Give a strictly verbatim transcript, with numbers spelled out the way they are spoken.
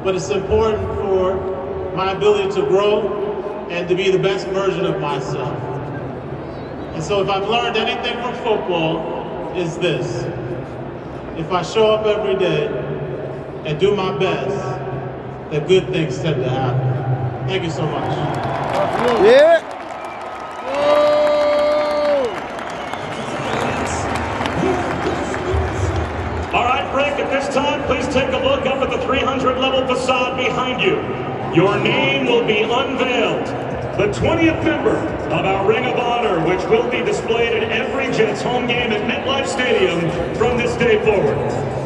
but it's important for my ability to grow and to be the best version of myself. And so if I've learned anything from football, it's this. If I show up every day and do my best, that good things tend to happen. Thank you so much. Yeah. All right, Frank, at this time, please take a look up at the three hundred level facade behind you. Your name will be unveiled. The twentieth member of our Ring of Honor, which will be displayed at every Jets home game at MetLife Stadium from this day forward.